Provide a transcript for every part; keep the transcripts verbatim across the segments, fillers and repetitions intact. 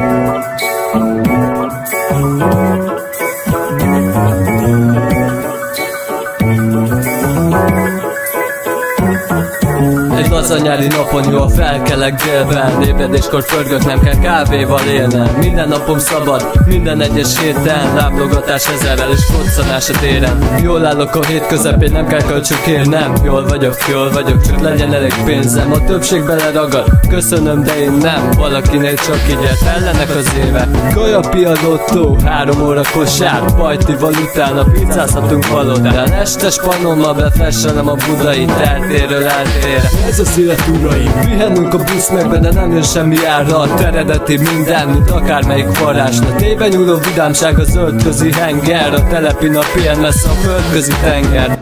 Egy lazanyári napon jól felkelek délben, ébredéskor förgök, nem kell kávéval élnem. Minden napom szabad, minden egyes héten, láblogatás ezerrel és koccanás a téren. Jól állok a hét közepén, nem kell kölcsön kérnem. Jól vagyok, jól vagyok, csak legyen elég pénzem. A többség beleragad, köszönöm, de én nem. Valakinél csak így ellenek az éve. Kajapi a lottó, három óra kosár, pajtival utána pizzázhatunk valodán. Estes panommal befesselem a budai tertéről eltérre. Ez az élet uraim, pihennünk a busz meg, de nem jön semmi ára. Eredeti minden, mint akármelyik varázslat. Éven nyúló vidámság a zöldközi henger, a telepi nap ilyen lesz a földközi tenger.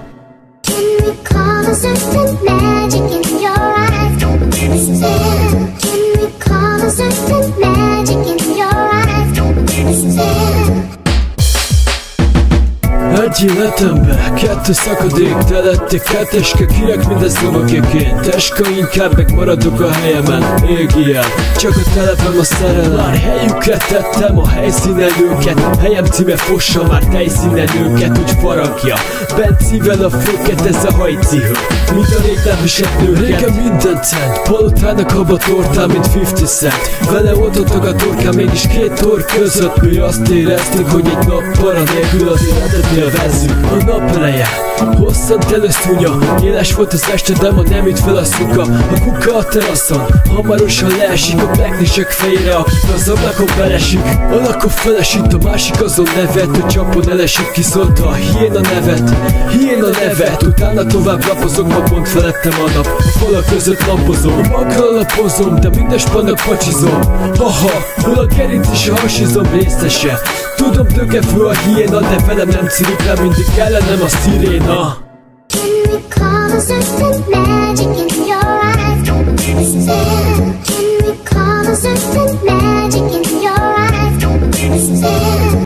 Egy életembe, kettő szakadék, te lettek kettecske, kirek mindez lovakéként. Teska, inkább megmaradok a helyemen, égi el, csak a telepem a szerelem. Már helyüket tettem, a helyszínelőket, helyem címe fossa már tejszínelőket, hogy faragja Bencivel a főket, ez a hajcihő, mint a rég nem viselt nőket. Régen minden cent, palotának haba tortán, mint fifty cent. Vele oldottak a torkán, mégis két tor között. Mi azt éreztük, hogy egy nap para nélkül az életet élvezzük. A nap eleje, hosszant előszúnya, éles volt az este, de ma nem üt fel a szuka. A kuka a teraszon, hamarosan leesik a blacknisek fejére, akik az ablakon belesik. A lakó felesít, a másik azon nevet, hogy csapon elesik, kiszólta a hiéna nevet. Hiéna nevet, utána tovább lapozok, ma pont felettem a nap. A falak között lapozom, magra lapozom, de minden spannak pacsizom. Haha, hol a gerinc és a hasizom részese. Tudom, tökefő a hiéna, de velem nem cirik, nem mindig ellenem a sziréna. Can we call a certain